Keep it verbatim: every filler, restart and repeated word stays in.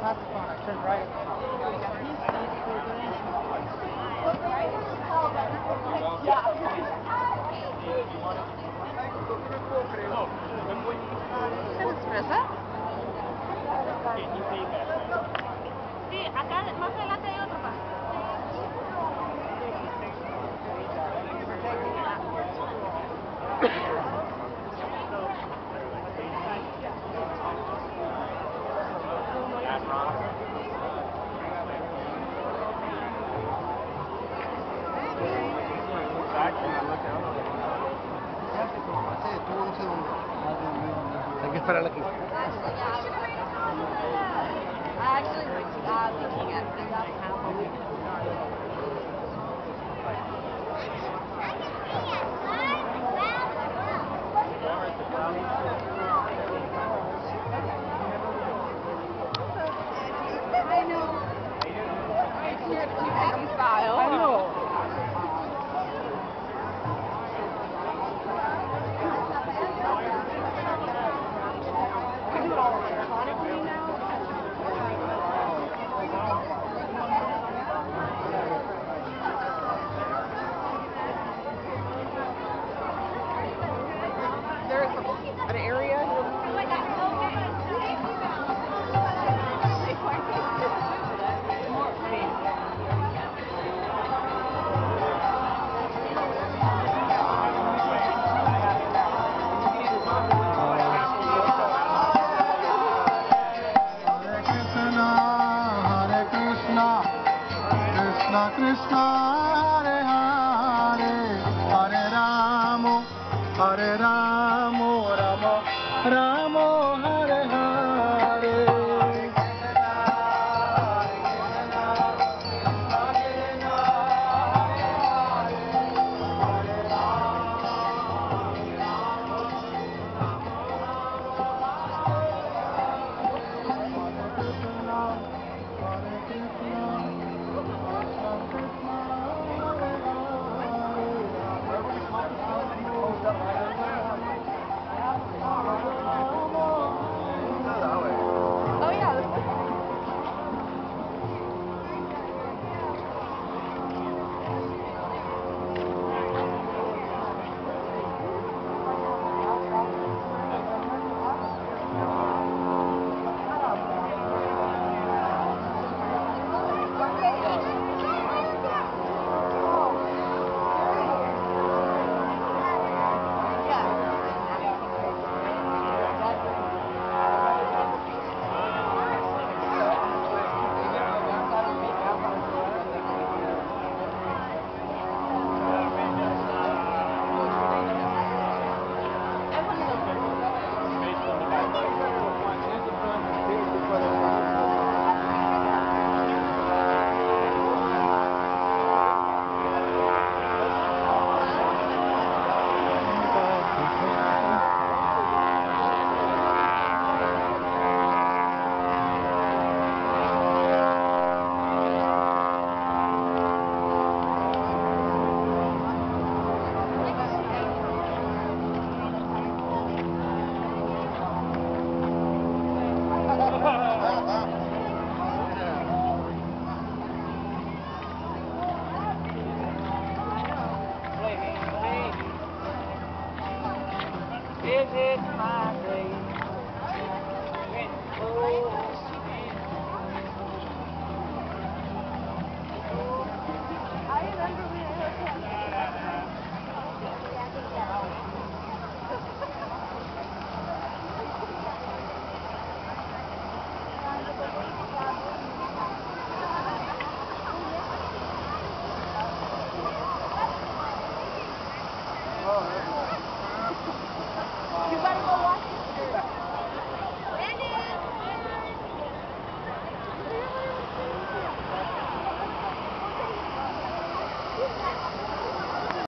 ¿Tienes fresa? Sí, acá más adelante hay otro más. Hay que esperar aquí. Actually, uh, looking at I know. It's your chicken style. I know. We do it all electronically now. There's an area. Krishna Krishna Hare Hare Hare Ramo Hare Ramo Ramo Ramo Hare Hare Oh yeah. Is it my day? Oh,